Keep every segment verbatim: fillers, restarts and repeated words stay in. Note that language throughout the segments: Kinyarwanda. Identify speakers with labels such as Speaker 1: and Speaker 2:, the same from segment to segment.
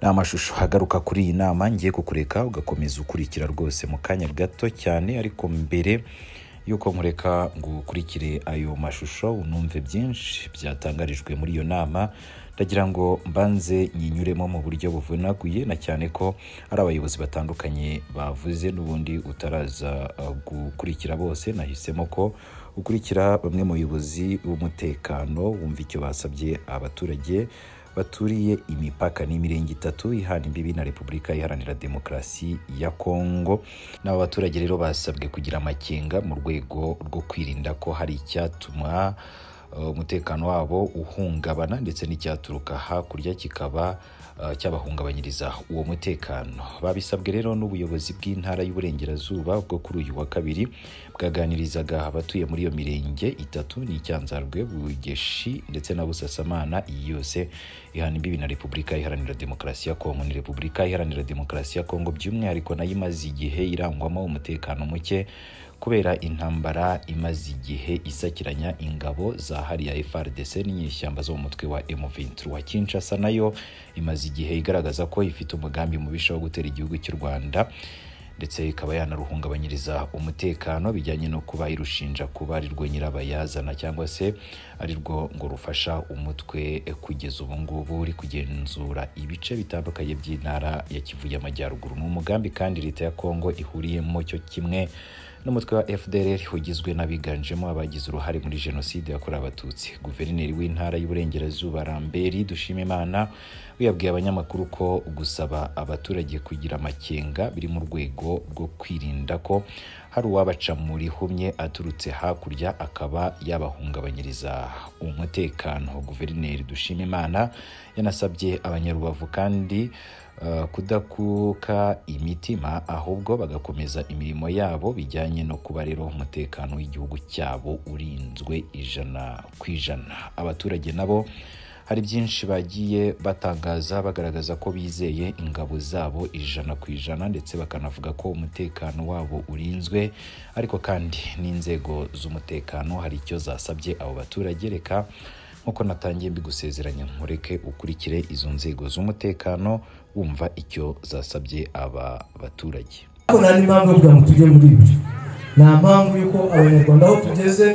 Speaker 1: n'amashusho hagaruka kuri iyi nama ngiye kukureka ugakomeza ukurikira rwose mu kanya gato cyane, ariko mbere yuko nkureka ngo ukurikire ayo mashusho unumve byinshi byatangarijwe muri iyo nama, ndagira ngo mbanze nyinyuremo mu buryo buvunaguye, na cyane ko ari abayobozi batandukanye bavuze n'ubundi utaraza uh, gukurikira bose. Nahisemo ko ukurikira bamwe mu bayobozi b'umutekano wumva icyo basabye abaturage baturiye imipaka n'imirenge itatu ihana imbibi na Repubulika Iharanira Demokarasi ya Kongo. N'aba baturage rero basabwe kugira amakenga mu rwego rwo kwirinda ko hari icyatuma umutekano uh, wabo uhungabana, ndetse n'icyaturuka hakurya kikaba uh, cyabahungabanyiriza uwo mutekano. Babisabwe rero n'ubuyobozi bw'intara y'Uburengerazuba bwo kuri uyu wa kabiri bwaganirizaga abatuye muri iyo mirenge itatu ni Cyanzarwe, Bugeshi ndetse na Busasamana, iyi yose ihana imbibi na Repubulika Iharanira Demokarasi ya Kongo. Ni Repubulika Iharanira Demokarasi ya Kongo by'umwihariko nayo imaze igihe irangwamo umutekano muke kubera intambara imaze igihe isakiranya ingabo za hariya F A R D C n'inyeshyamba zo mu mutwe wa M vingt-trois. Kinshasa nayo imaze igihe igaragaza ko ifite umugambi mubisha wo gutera igihugu cy'u Rwanda, ndetse ikaba yanaruhungabanyiriza umutekano bijyanye no kuba irushinja kuba ari rwo nyirabayazana cyangwa se ari rwo ngo rufasha umutwe kugeza ubu ngubu uri kugenzura ibice bitandukanye by'intara ya Kivu y'Amajyaruguru. Ni umugambi kandi leta ya Kongo ihuriyemo cyo kimwe n'umutwe wa F D L R ugizwe n'abiganjemo abagize uruhare muri jenoside yakorewe Abatutsi. Guverineri w'intara y'Uburengerazuba Lambert Dushimimana yabwiye abanyamakuru ko gusaba abaturage kugira amakenga biri mu rwego rwo kwirinda ko hari uwabaca muri humye aturutse hakurya akaba yabahungabanyiriza umutekano. Guverineri Dushimimana yanasabye abanyarubavu kandi Uh, kudakuka imitima ahubwo bagakomeza imirimo yabo bijyanye no kuba rero umutekano w'igihugu cyabo urinzwe ijana ku ijana. Abaturage nabo hari byinshi bagiye batangaza bagaragaza ko bizeye ingabo zabo ijana ku ijana, ndetse bakanavuga ko umutekano wabo urinzwe, ariko kandi n'inzego z'umutekano hari icyo zasabye abo baturage. Reka nkuko natangiye mbigusezeranya nkureke ukurikire izo nzego z'umutekano wumva icyo zasabye aba baturage.
Speaker 2: Nta n'impamvu kugira ngo tujye muri ibyo, nta mpamvu yuko abanyarwanda aho tugeze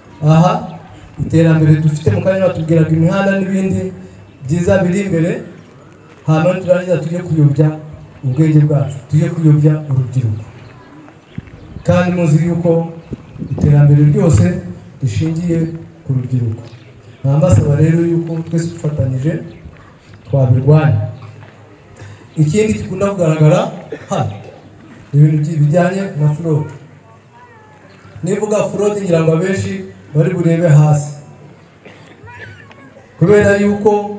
Speaker 2: aha iterambere dufite mu kanya batubwiraga imihanda n'ibindi byiza biri imbere, hanyuma turangiza tujye kuyobya ubwenge bwacu, tujye kuyobya urubyiruko. Kandi muzi yuko iterambere ryose rishingiye ku rubyiruko. Nambasaba rero yuko twese dufatanyije twabirwanya. Ikindi kikunda kugaragara hano ibintu bijyanye na fraude. Nivuga fraude ngira ngo abenshi bari burebe hasi, kubera yuko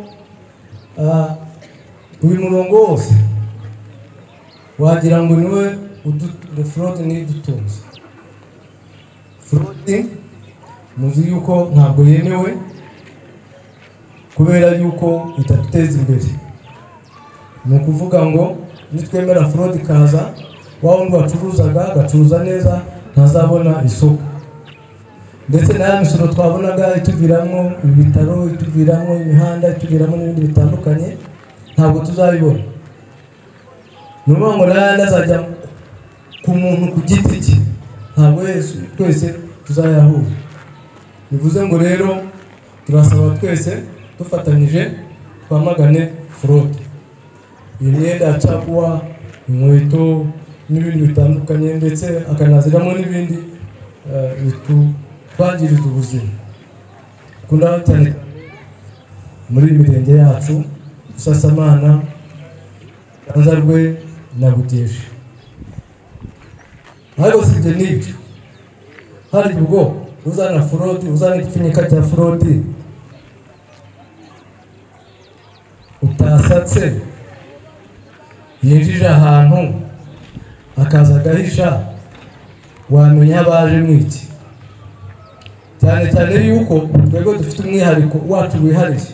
Speaker 2: uyu murongo wose wagira ngo niwe fraude ni dutunze. Fraude muzi yuko ntabwo yemewe, kubera yuko itatuteza imbere. Ni ukuvuga ngo nitwemera fraude ikaza, wa wundi wacuruzaga agacuruza neza ntazabona isoko, ndetse n'aya misoro twabonaga ituviramo ibitaro, ituviramo imihanda, ituviramo n'ibindi bitandukanye ntabwo tuzabibona. Ni ukuvuga ngo n'ayandi azajya ku muntu ku giti cye, ntabwo twese tuzayahura. Bivuze ngo rero turasaba twese dufatanyije twamagane fraude. Imyenda ya caguwa, inkweto n'ibindi bitandukanye, ndetse akanaziramo n'ibindi bitwangiriza ubuzima. Kunda cyane muri imirenge yacu Busasamana, Cyanzarwe na Bugeshi. Ariko sibyo n'ibyo, hari ubwo uzana fraude, uzana igipfunyika cya fraude utasatse, yinjije ahantu akaza agahisha, wamenya abaje mwiki. Cyane cyane yuko twego dufite umwihariko wacu wihariye.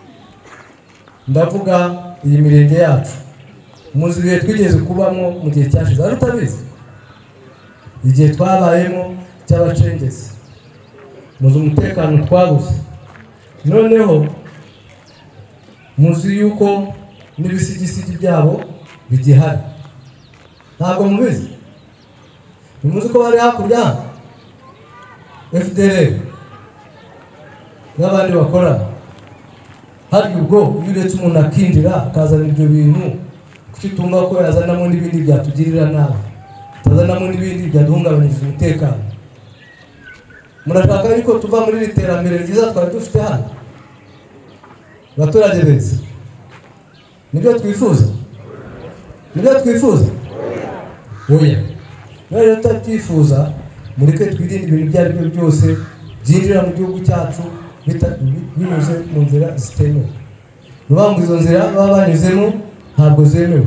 Speaker 2: Ndavuga iyi mirenge yacu, muzi bihe twigeze kubamo mu gihe cyashize, ari utabizi igihe twabayemo cy'abacengezi, muzi umutekano twabuze. Noneho muzi yuko n'ibisigisigi byabo bigihari. Ntabwo mubizi, nimuzi ko bari hakurya F D L n'abandi bakora. Hari ubwo iyo uretse umuntu akinjira akazana ibyo bintu, kuki tumva ko yazanamo n'ibindi byatugirira nabi, tazanamo n'ibindi byaduhungabanyiriza umutekano. Murashaka yuko tuva muri iri terambere ryiza twari dufite hano? Abaturage beza, nibyo twifuza? Nibyo twifuza? Oya. Rero tutatifuza, mureke twirinde ibintu ibyo ari byo byose byinjira mu gihugu cyacu binyuze mu nzira zitemewe. Nubambu izo nzira baba banyuzemo ntabwo zemewe.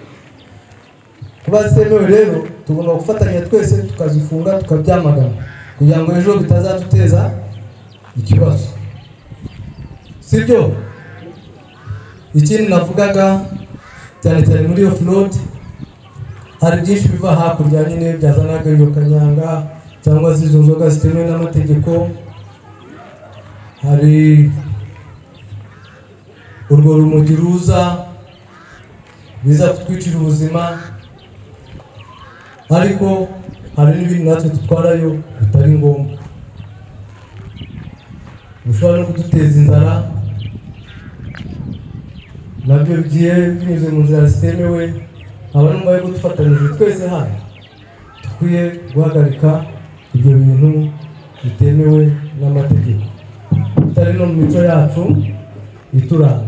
Speaker 2: Kuba zitemewe rero tugomba gufatanya twese tukazifunga tukabyamagana kugira ngo ejo bitazaduteza ikibazo. Sibyo? Ikindi navugaga cyane cyane muri off-road, hari byinshi biva hakurya nyine byazanaga iyo kanyanga cyangwa se izo nzoga zitemewe n'amategeko. Hari urwo rumogi ruza biza kutwicira ubuzima, ariko hari n'ibindi natwe tutwarayo bitari ngombwa, bishobora no kuduteza inzara, nabyo bigiye binyuze mu nzira zitemewe. Abantu bari kudufatanyije twese hano dukwiye guhagarika ibyo bintu bitemewe n'amategeko, bitari no mu mico yacu ituranga.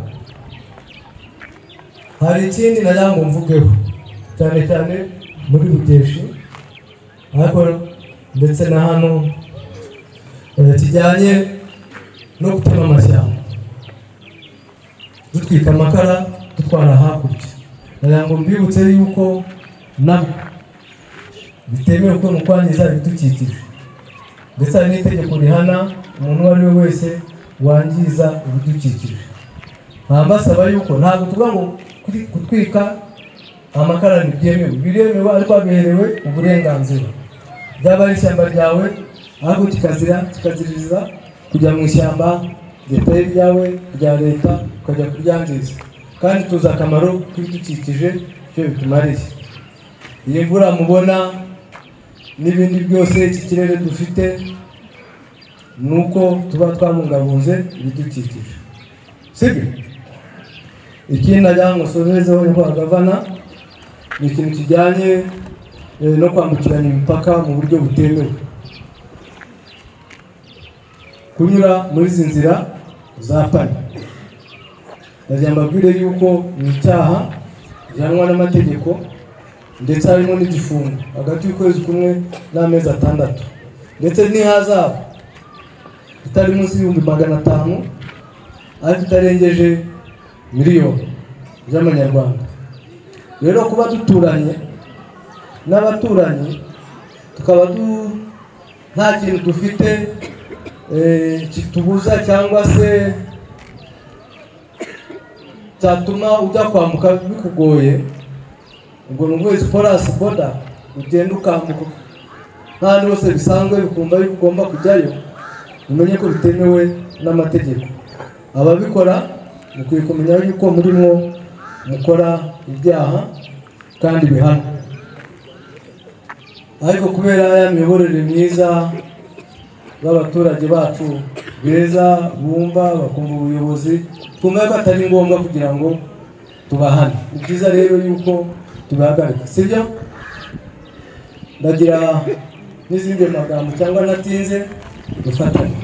Speaker 2: Hari ikindi nagira ngo mvugeho cyane cyane muri Bugeshi, ariko ndetse na hano kijyanye no gutema amashyamba, dutwika amakara dutwara hakurya. Nagira ngo mbibutse yuko nabwo bitemewe ko mu kwangiza ibidukikije, ndetse hari n'itegeko rihana umuntu uwo ari we wese wangiza ibidukikije. Mbasaba yuko ntabwo tuvuga ngo gutwika amakara ntibyemewe, biremewe ariko biherewe uburenganzira. Byaba ari ishyamba ryawe ariko kikazira kikaziriza kujya mu ishyamba ritari ryawe rya leta ukajya kuryangiza, kandi tuzi akamaro k'ibidukikije cyo bitumariye. Iyi mvura mubona n'ibindi byose iki kirere dufite nuko tuba twabungabunze ibidukikije, sibyo? Ikindi nagira ngo nsozerezeho ni gavana, ni ikintu kijyanye no kwambukiranya imipaka mu buryo butemewe, kunyura muri izi nzira za pani. Ndagira mbabwire yuko ni icyaha gihanwa n'amategeko, ndetse harimo n'igifungo hagati y'ukwezi kumwe n'amezi atandatu, ndetse n'ihazabu itari munsi y'ibihumbi magana atanu ariko itarengeje miliyoni z'amanyarwanda. Rero kuba duturanye n'abaturanyi tukaba nta kintu dufite kitubuza cyangwa se cyatuma ujya kwambuka bikugoye, ubwo ni ukwezi porasi boda ugenda ukambuka n'ahandi hose bisanzwe bikumva yuko ugomba kujyayo, umenye ko bitemewe n'amategeko. Ababikora mukwiye kumenya yuko murimo mukora ibyaha kandi bihanwa, ariko kubera ya miyoborere myiza b'abaturage bacu beza bumva bakumva ubuyobozi, twumva ko atari ngombwa kugira ngo tubahane. Ni byiza rero yuko tubahagarika, sibyo? Ndagira n'izindi magambo cyangwa natinze dufatanye.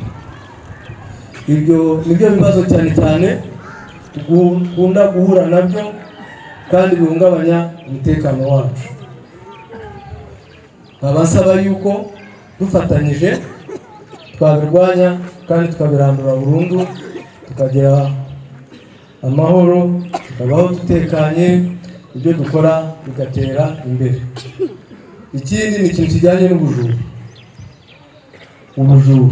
Speaker 2: Ibyo nibyo bibazo cyane cyane tugunda guhura nabyo kandi bihungabanya umutekano wacu. Abasaba yuko dufatanyije twabirwanya kandi tukabirandura burundu, tukagira amahoro, tukabaho dutekanye, ibyo dukora bigatera imbere. Ikindi ni ikintu kijyanye n'ubujura. Ubujura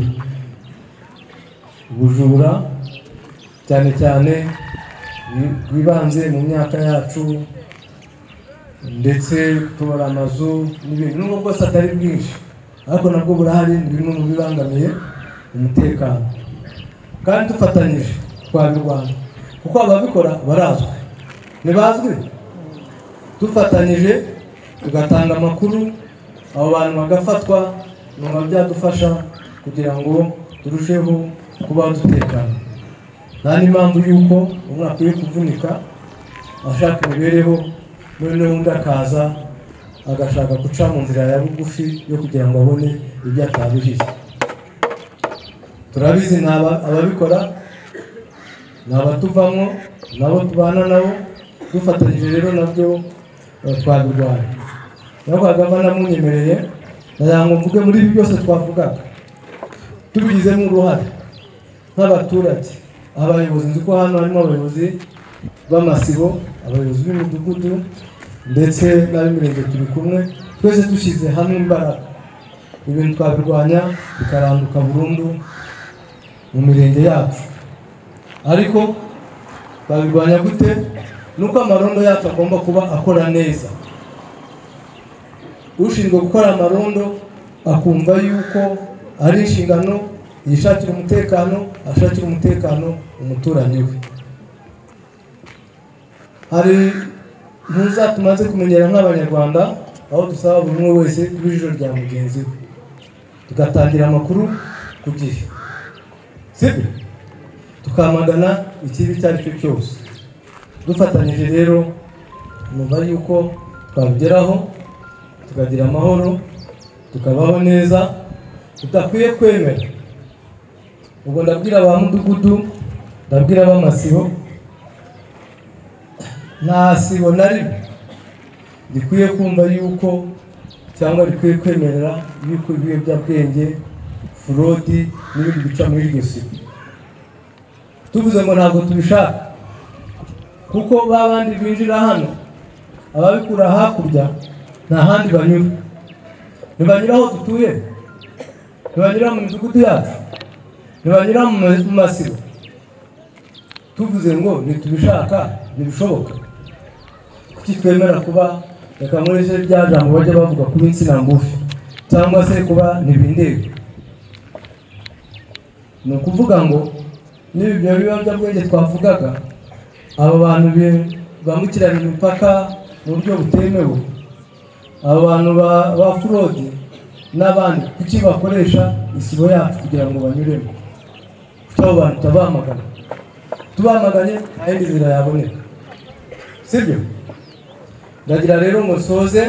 Speaker 2: ubujura cyane cyane bibanze mu myaka yacu, ndetse tubara amazu n'ibintu, nubwo bwose atari bwinshi ariko nabwo burahari, ni bimwe mu bibangamiye umutekano. Kandi dufatanyije twabirwanya kuko ababikora barazwi, ntibazwi dufatanyije tugatanga amakuru abo bantu bagafatwa numva byadufasha kugira ngo turusheho kuba dutekana nta n'impamvu y'uko umwe akwiye kuvunika ashaka imibereho noneho undi akaza agashaka guca mu nzira ya bugufi yo kugira ngo abone ibyo atabihiye turabizi ni ababikora ni abatuvamo nabo tubana nabo dufatanyije rero nabyo twabirwanya nabo Kagame namunyemereye nagira ngo mvuge muri ibi byose twavugaga tubigizemo uruhare nk'abaturage abayobozi nzi ko hano harimo abayobozi b'amasibo abayobozi b'imidugudu ndetse n'ab'imirenge turi kumwe twese dushyize hamwe imbaraga ibintu twabirwanya bikaranduka burundu mu mirenge yacu ariko babirwanya gute nuko amarondo yacu agomba kuba akora neza ushinzwe gukora amarondo akumva yuko ari inshingano yishakira umutekano ashakira umutekano umuturanyi we hari ntuza tumaze kumenyera nk'abanyarwanda aho dusaba buri umwe wese kuba ijisho rya mugenzi we tugatangira amakuru ku gihe sibyo tukamagana ikibi icyo ari cyo cyose dufatanyije rero numva yuko twabigeraho tukagira amahoro tukabaho neza tudakwiye kwemera ubwo ndabwira ba mudugudu ndabwira b'amasibo nta sibo na rimwe rikwiye kumva yuko cyangwa rikwiye kwemerera yuko ibiyobyabwenge furodi n'ibindi bica muri iryo sibo tuvuze ngo ntabwo tubishaka kuko ba bandi binjira hano ababikura hakurya nta handi banyura ntibanyura aho dutuye ntibanyura mu midugudu yacu ntibanyura mu masibo tuvuze ngo ntitubishaka ntibishoboka kuki twemera kuba reka muri se rya jambo bajya bavuga kuba insina ngufi cyangwa se kuba ntibindebe ni ukuvuga ngo niba ibyo biyobyabwenge twavugaga aba bantu bambukiranya imipaka mu buryo butemewe aba bantu ba furodi n'abandi kuki bakoresha isibo yacu kugira ngo banyuremo kuki abo bantu tutabamagana tubamaganye nta yindi nzira yaboneka sibyo ndagira rero ngo nsoze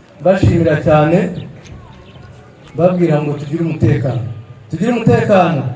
Speaker 2: bashimira cyane babwira ngo tugire umutekano tugire umutekano